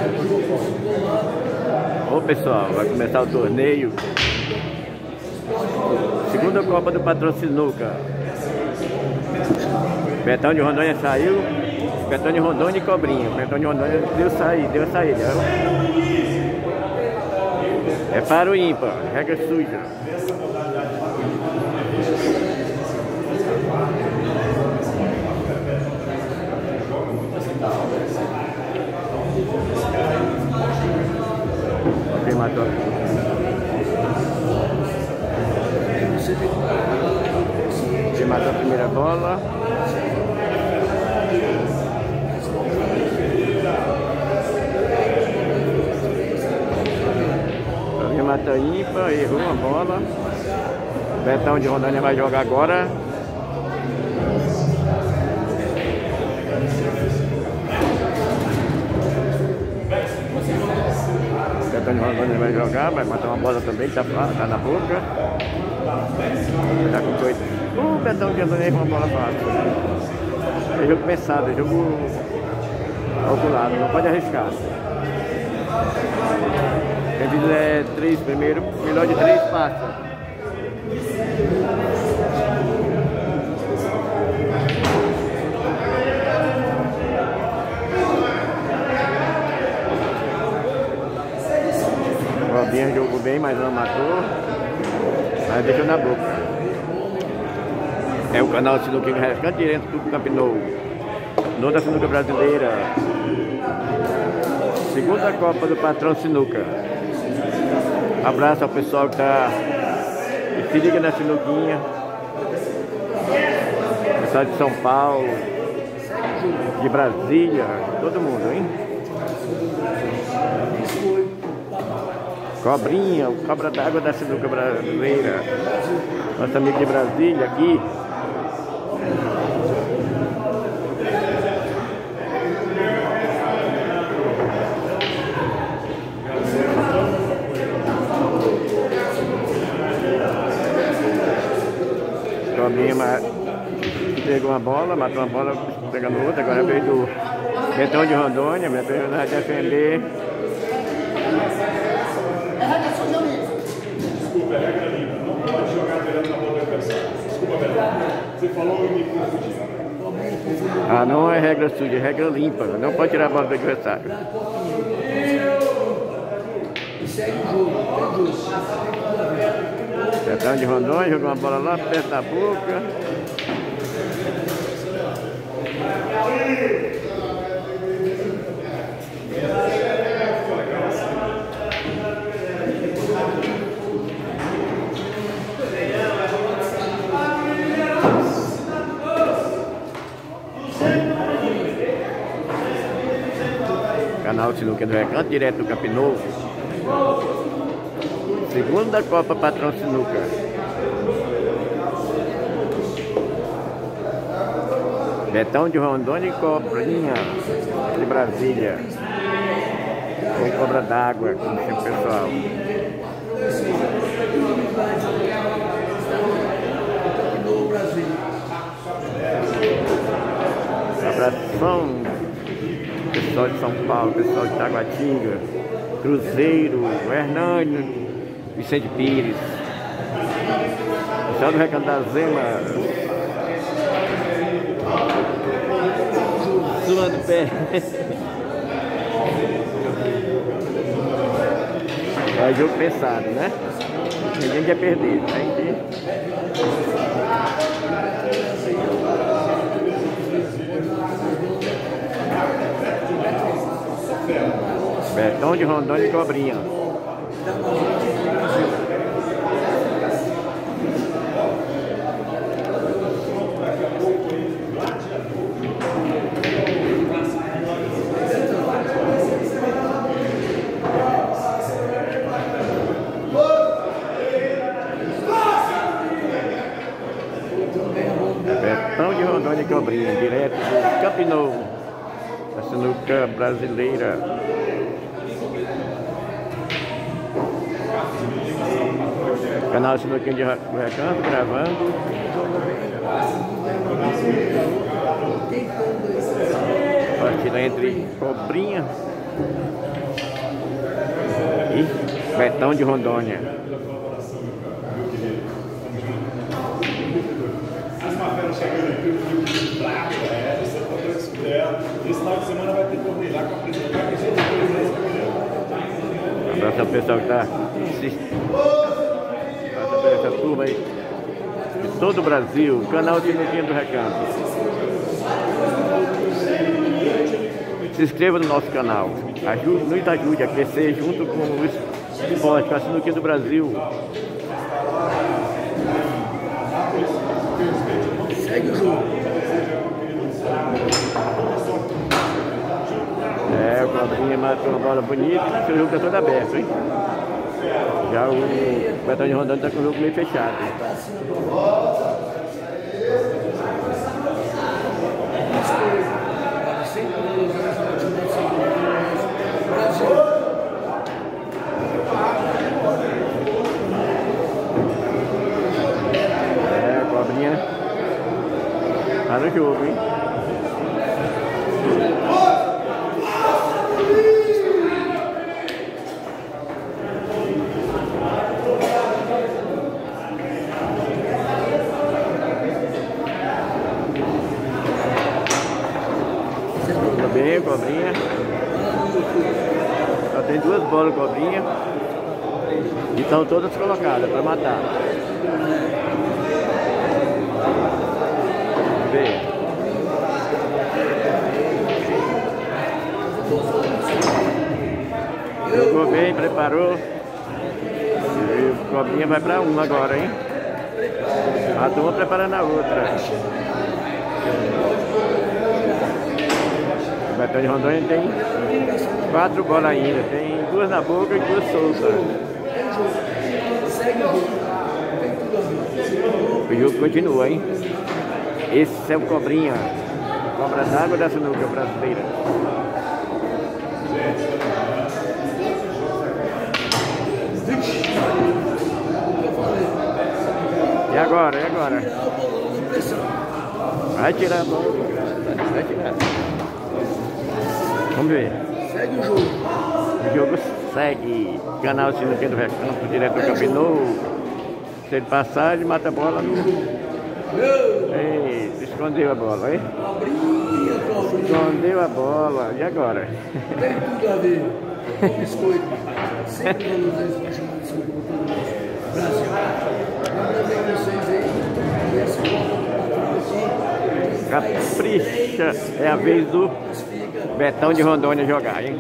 Ô pessoal, vai começar o torneio. Segunda Copa do Patrão Sinuca. Betão de Rondônia saiu. Betão de Rondônia e Cobrinha. Betão de Rondônia deu saída. É para o ímpar, regra suja. Quem matou? Quem matou a primeira bola? Alguém matou ímpar, errou uma bola. Betão de Rondônia vai jogar agora. Betão de Rondônia vai jogar, vai matar uma bola também, que tá na boca. Tá com coisa. Betão de Rondônia errou uma bola fácil. É jogo pensado, é jogo calculado, não pode arriscar. Quem fizer 3 primeiro, melhor de 3 passa. O Robinho jogou bem, mas não matou. Mas deixou na boca. É o canal Sinuca Rescate direto do Campinou. No da Sinuca Brasileira. Segunda Copa do Patrão Sinuca. Abraço ao pessoal que tá e se liga na Sinuquinha. Pessoal de São Paulo, de Brasília, todo mundo, hein? Cobrinha, o cobra d'água da Sinuca Brasileira. Nosso amigo de Brasília aqui. Cobrinha pegou uma bola, matou uma bola, pegando outra, agora veio do Betão de Rondônia, Betão vai defender. Desculpa, é regra limpa, não pode jogar direto na bola do adversário. Desculpa, Betão. Você falou e me confundiu. Ah, não é regra suja, é regra limpa, não pode tirar a bola do adversário. E segue o jogo, Betão de Rondônia jogou uma bola lá perto da boca. Canal Sinuca do Recanto, direto do Campinou. Segunda Copa Patrão Sinuca. Betão de Rondônia e Cobrinha de Brasília. Com cobra d'água, como chama o pessoal. Abração, pessoal de São Paulo, pessoal de Taguatinga, Cruzeiro, Hernani, Vicente Pires, pessoal do Recanto da Zema, suando o pé. É jogo pensado, né? Ninguém quer perder, tem que... Betão de Rondônia e Cobrinha. Betão de Rondônia e Cobrinha, direto do Campinou, a Sinuca Brasileira. Canal Sinuquinha de Recanto, gravando. Partida entre Cobrinha Betão de Rondônia. As maferas chegando aqui, o Rio Bravo, você tá fresco dela. Esse final de semana vai ter torneio lá com a presidente. Abraço ao pessoal que está assistindo. Abraço essa turma aí de todo o Brasil, canal Sinuquinha do Recanto. Se inscreva no nosso canal, nos ajude a crescer junto com o esporte, com a Sinuquinha do Brasil. Segue o jogo. O Cobrinha matou uma bola bonita, o jogo está todo aberto, hein? Já o Betão de Rondônia está com o jogo meio fechado. A Cobrinha tá no jogo, hein? Bem, Cobrinha. Só tem 2 bolas, Cobrinha. E estão todas colocadas para matar. Vamos ver. Jogou bem, preparou. E o Cobrinha vai para uma agora, hein? A turma preparando a outra. O Betão de Rondônia tem 4 bolas ainda, tem 2 na boca e 2 soltas. O jogo continua, hein? Esse é o Cobrinha, cobra d'água da sinuca brasileira. E agora? E agora? Vai tirar a bola, vai tirar. Vamos ver. Segue o jogo. O jogo segue. Canal Sinuquinha do Recanto, direto do Campinovo. Se ele passar, ele mata a bola no... Ei, escondeu a bola, hein? Escondeu a bola. E agora? Tem tudo a ver com biscoito. Sempre vamos ver isso chamar de São Paulo Brasil. Lembrando vocês aí, esse capricha, é a vez do Betão de Rondônia jogar, hein?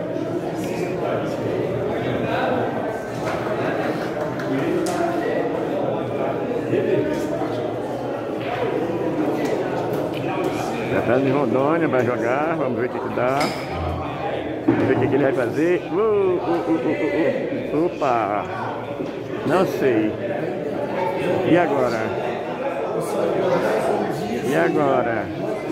Betão de Rondônia vai jogar, vamos ver o que dá. Vamos ver o que ele vai fazer. Opa! Não sei. E agora? E agora?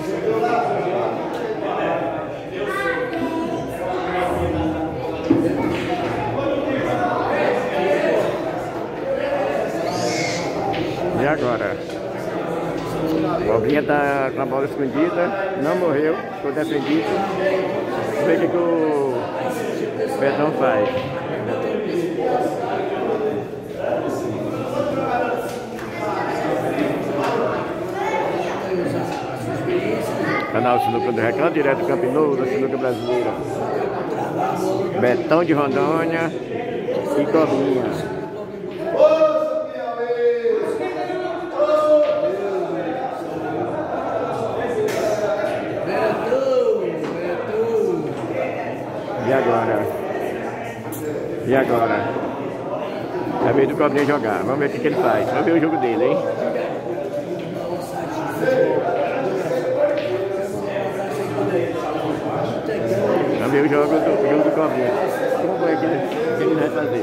E agora? O Cobrinha tá com a bola escondida, não morreu, ficou defendido. Vamos ver o que o Betão faz. Canal Sinuca do Recanto, direto do Campinovo, da Sinuca Brasileira. Betão de Rondônia e Cobrinha. E agora? E agora? É a vez do Cobrinha jogar. Vamos ver o que ele faz. Vamos ver o jogo dele, hein? Vamos ver o jogo do Cobrinha. Vamos ver o que ele vai fazer.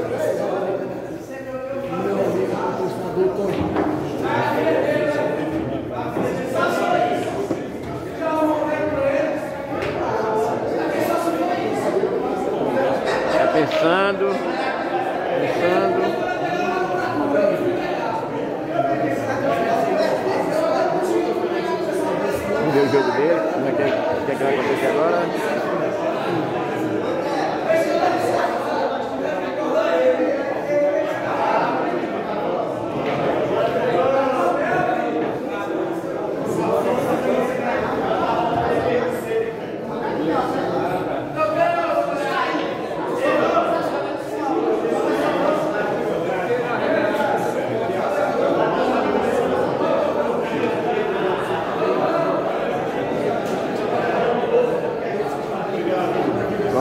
Tá pensando. Vamos ver o jogo dele. Como é que vai acontecer agora?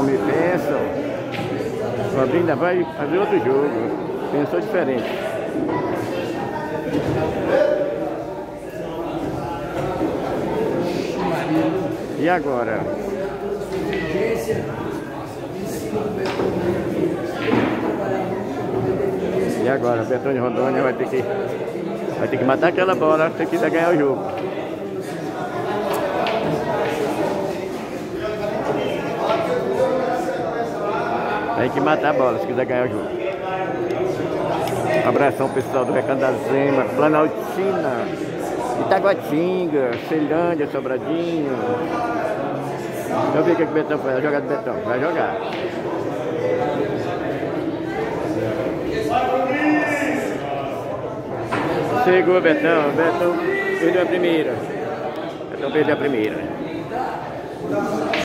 homem pensa, o Fabinho ainda vai fazer outro jogo. Pensou diferente. E agora? E agora? O Betão de Rondônia vai ter que matar aquela bola se quiser ganhar o jogo. Tem que matar a bola se quiser ganhar o jogo. Abração pessoal do Recanto da Zema, Planaltina, Itaguatinga, Ceilândia, Sobradinho. Deixa eu ver o que o Betão faz. Vai jogar do Betão. Vai jogar. Chegou o Betão. Betão perdeu a primeira. Betão perdeu a primeira.